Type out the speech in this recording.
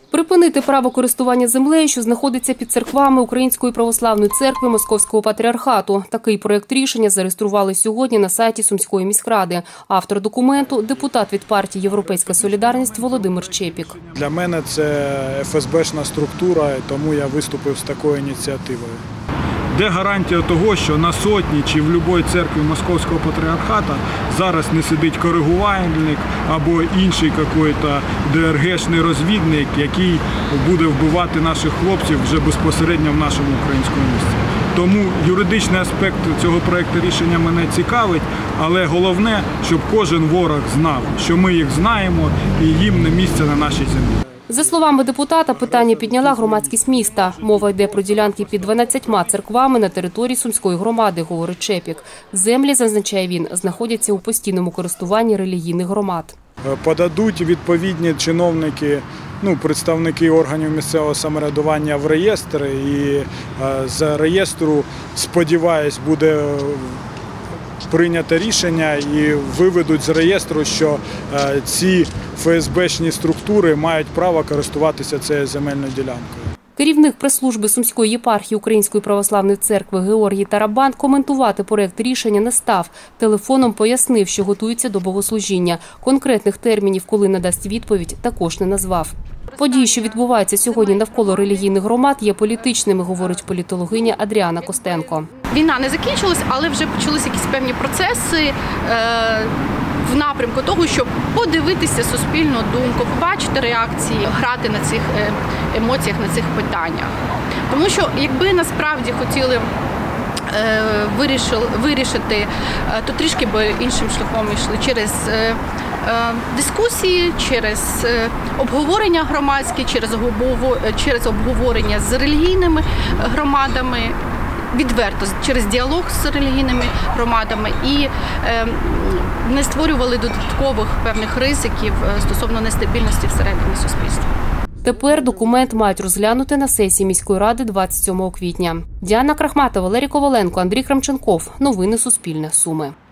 Припинити право користування землею, що знаходиться під церквами Української православної церкви Московського патріархату. Такий проєкт рішення зареєстрували сьогодні на сайті Сумської міськради. Автор документу – депутат від партії «Європейська солідарність» Володимир Чепік. Для мене це ФСБшна структура, тому я виступив з такою ініціативою. Де гарантія того, що на сотні чи в будь-якій церкві Московського патріархату зараз не сидить коригувальник або інший якийсь ДРГшний розвідник, який буде вбивати наших хлопців вже безпосередньо в нашому українському місті. Тому юридичний аспект цього проєкту рішення мене цікавить, але головне, щоб кожен ворог знав, що ми їх знаємо і їм не місце на нашій землі. За словами депутата, питання підняла громадськість міста. Мова йде про ділянки під 12 церквами на території Сумської громади, говорить Чепік. Землі, зазначає він, знаходяться у постійному користуванні релігійних громад. Подадуть відповідні чиновники, представники органів місцевого самоврядування в реєстр, і з реєстру, сподіваюсь, буде прийнято рішення і виведуть з реєстру, що ці ФСБшні структури мають право користуватися цією земельною ділянкою. Керівник прес-служби Сумської єпархії Української православної церкви Георгій Тарабан коментувати проєкт рішення не став. Телефоном пояснив, що готується до богослужіння. Конкретних термінів, коли надасть відповідь, також не назвав. Події, що відбуваються сьогодні навколо релігійних громад, є політичними, говорить політологиня Адріана Костенко. Війна не закінчилась, але вже почалися якісь певні процеси в напрямку того, щоб подивитися суспільну думку, побачити реакції, грати на цих емоціях, на цих питаннях. Тому що якби насправді хотіли вирішити, то трішки би іншим шляхом йшли через дискусії, через обговорення громадські, через обговорення з релігійними громадами, відверто через діалог з релігійними громадами і не створювали додаткових певних ризиків стосовно нестабільності всередині суспільства. Тепер документ мають розглянути на сесії міської ради 27 квітня. Діана Крахматова, Валерій Коваленко, Андрій Крамченков. Новини Суспільне. Суми.